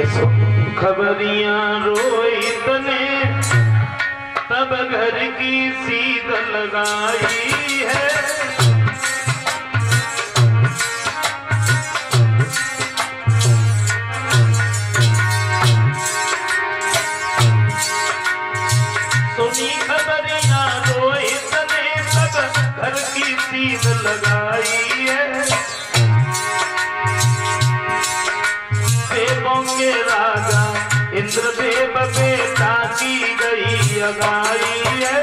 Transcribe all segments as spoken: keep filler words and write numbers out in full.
खबरियां रोहित ने तब घर की सीध लगाई है। सुनी खबरियां रोहित ने तब घर की सीध लगाई है। देवों के राजा इंद्रदेव बेटा की गई अगाई है।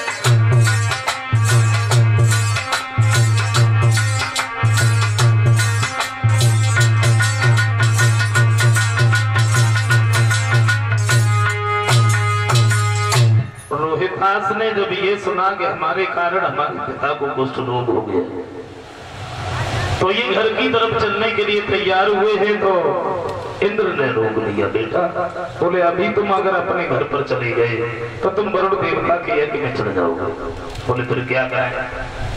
रोहितास ने जब ये सुना कि हमारे कारण हमारे पिता को कुष्ठ रोग हो गया, तो ये घर की तरफ चलने के लिए तैयार हुए हैं। तो इंद्र ने रोक लिया, बेटा बोले अभी तुम अगर अपने घर पर चले गए तो तुम वरुण देवता के यज्ञ में चले जाओगे। बोले फिर क्या करें?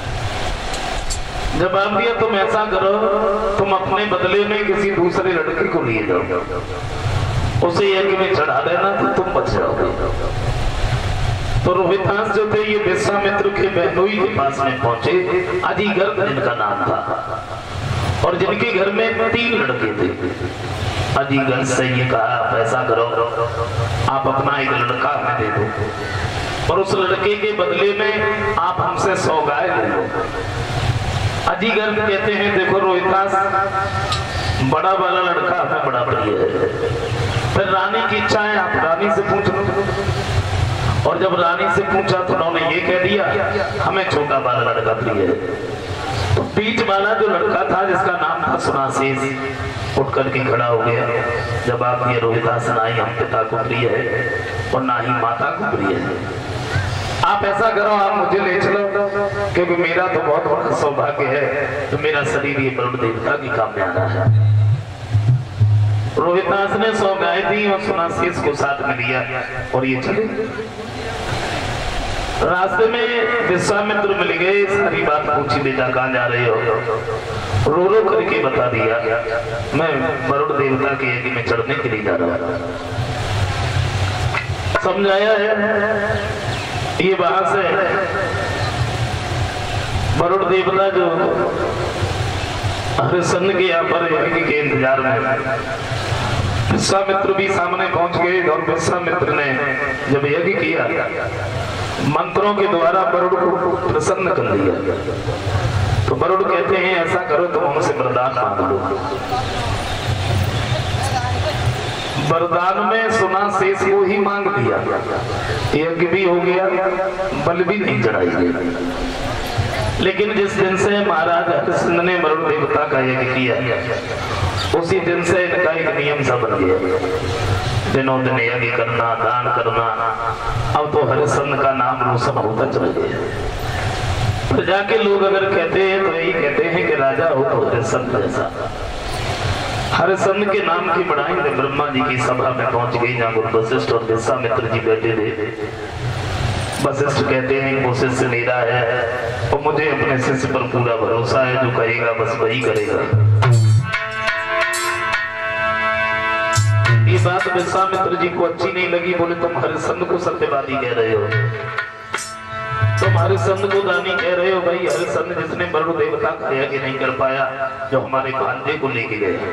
जवाब दिया तुम ऐसा करो, तुम अपने बदले में किसी दूसरे लड़के को लिए जाओ, उसे यज्ञ में चढ़ा देना तो तुम बच जाओगे। तो रोहितास जो थे ये विश्वामित्र के बहनोई के पास में पहुंचे। अजीगर्भ जिनका नाम था और जिनके घर में तीन लड़के थे। अजीगर्भ से ये कहा आप ऐसा करो, आप अपना एक लड़का हमें दे दो और उस लड़के के बदले में आप हमसे सौ गाय ले लो। अजीगर्भ कहते हैं देखो रोहितास, बड़ा वाला लड़का हमें बड़ा प्रिय है, फिर रानी की इच्छा है आप रानी से पूछ लो। और जब रानी से पूछा तो उन्होंने ये कह दिया हमें छोटा वाला लड़का प्रिय है। तो बीच वाला जो लड़का था जिसका नाम था सुनासेस, उठ करके खड़ा हो गया। जब आप ये रोहितास ना ही हम पिता को प्रिय है और ना ही माता को प्रिय है, आप ऐसा करो आप मुझे ले चलो, क्योंकि मेरा तो बहुत बड़ा सौभाग्य है तो मेरा शरीर ये वरुण देवता की काम में आना है। रोहितास ने सौ गाय दी और सुनासेस को साथ में लिया और ये चले। रास्ते में विश्वामित्र मिल गए, सारी बात पूछी, बेटा कहाँ जा रहे हो? रो रो करके बता दिया मैं वरुण देवता के यज्ञ में चढ़ने के लिए जा रहा था। समझाया है ये वहां से वरुण देवता जो हरिश्चंद्र के यहाँ पर यज्ञ के इंतजार में, विश्वामित्र भी सामने पहुंच गए और विश्वामित्र ने जब यज्ञ किया मंत्रों के द्वारा वरुण को प्रसन्न कर दिया। तो वरुण कहते हैं ऐसा करो तुम हमसे वरदान मांग लो। वरदान में सुनासेस को ही मांग दिया, यज्ञ भी हो गया, बल भी नहीं चढ़ाई गई। लेकिन जिस दिन से महाराज हरिश्चंद्र ने वरुण देवता का यज्ञ किया उसी दिन से इनका एक नियम सा बन गया, दिनों दिन यज्ञ करना, दान करना। अब तो हरिश्चंद्र का नाम रोशन होता चला गया। प्रजा के लोग अगर कहते हैं तो यही कहते हैं कि राजा हो तो हरिश्चंद्र जैसा। हरिश्चंद्र के नाम की बढ़ाई में ब्रह्मा जी की सभा में पहुंच गई जहाँ गुरु वशिष्ठ और विश्वामित्र जी बैठे थे। वशिष्ठ कहते हैं वो शिष्य मेरा है और मुझे अपने शिष्य पर पूरा भरोसा है, जो कहेगा बस वही करेगा। ये बात विश्वामित्र जी को अच्छी नहीं लगी, बोले तुम हरिश्चंद्र को सत्यवादी कह रहे हो, तुम हरिश्चंद्र को दानी कह रहे हो। भाई हरिश्चंद्र जिसने वरुण देवता का यज्ञ नहीं कर पाया, जो हमारे भांजे को लेके गए,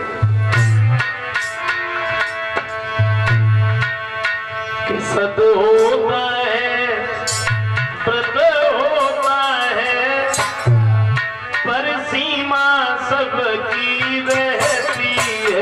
कि सद होता है व्रत होता है पर सीमा सबकी रहती है।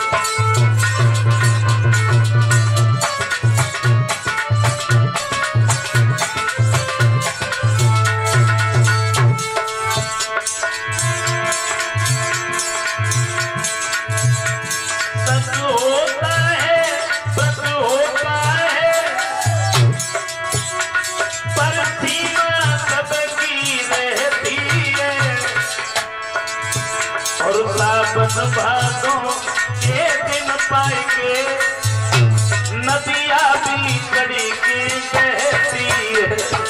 भागों के दिन पाएंगे नदियाँ भी कड़ी की बहती है।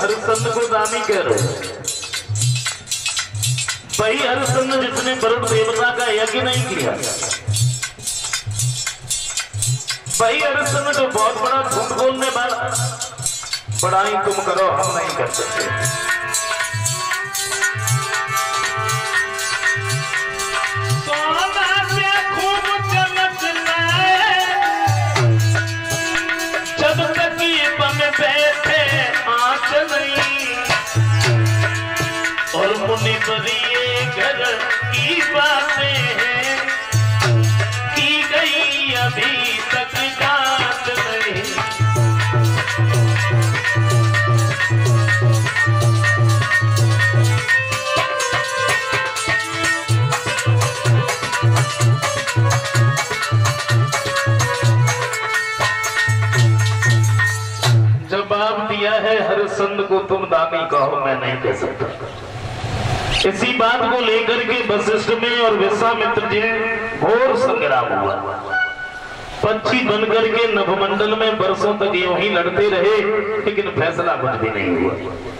हरिश्चंद्र को दानी कह रहे हो। भाई हरिश्चंद्र जिसने वरुण देवता का यज्ञ नहीं किया, भाई हरिश्चंद्र तो बहुत बड़ा झूठ बोलने वाला, बड़ाई तुम करो हम नहीं कर सकते। और मुनि बरिए घर की बातें हैं की गई अभी तक बात नहीं। जवाब दिया है हरिश्चंद्र को तुम दानी कहो, मैं नहीं कह सकता। इसी बात को लेकर के वशिष्ठ में और विश्वामित्र जी घोर संग्राम हुआ। पक्षी बनकर के नभमंडल में वर्षों तक यूं ही लड़ते रहे, लेकिन फैसला कुछ भी नहीं हुआ।